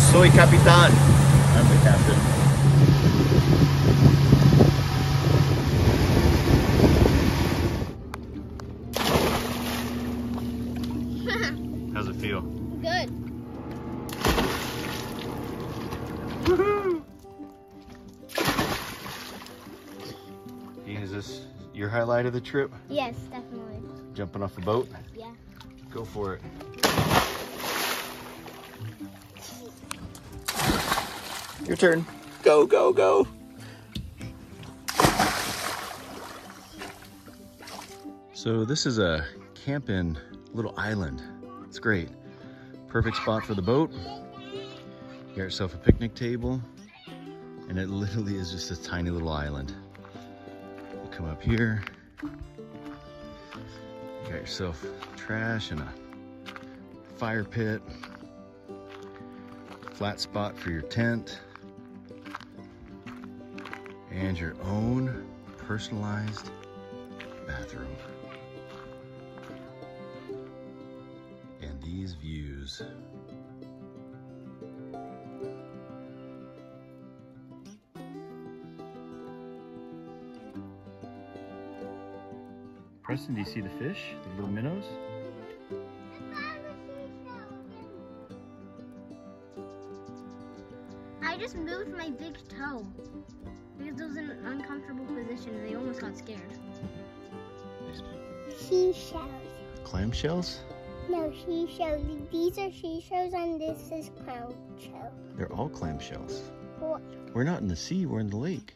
Soy Capitan. I'm the captain. How's it feel? Good. Woohoo! Is this your highlight of the trip? Yes, definitely. Jumping off a boat? Yeah. Go for it. Your turn. Go, go, go. So this is a camping little island. It's great. Perfect spot for the boat. You got yourself a picnic table, and it literally is just a tiny little island. You come up here, you got yourself trash and a fire pit, flat spot for your tent, and your own personalized bathroom. And these views. Preston, do you see the fish? The little minnows? I just moved my big toe because it was in an uncomfortable position and they almost got scared. Seashells. Clamshells? No, seashells. These are seashells and this is clamshell. They're all clamshells. What? We're not in the sea, we're in the lake.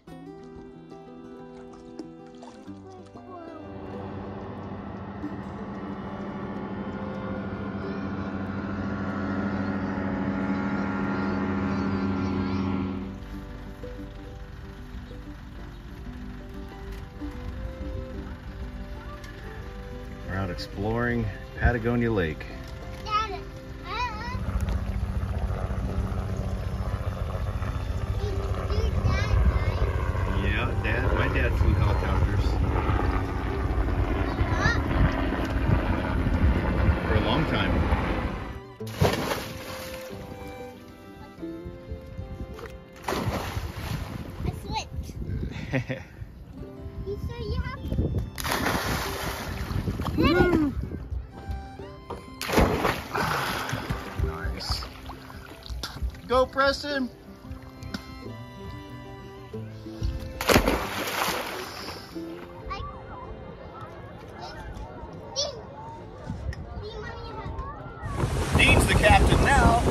We're out exploring Patagonia Lake. Dad, Yeah, my dad flew helicopters. For a long time. I slipped. You sure you have Nice. Go, Preston! Dean's the captain now.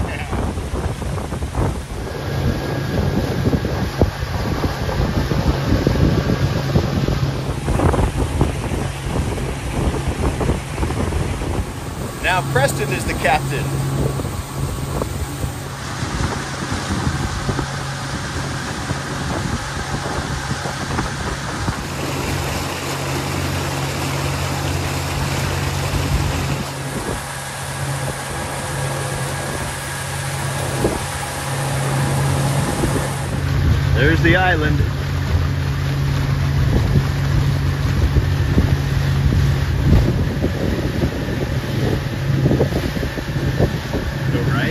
Now Preston is the captain. There's the island. Go right.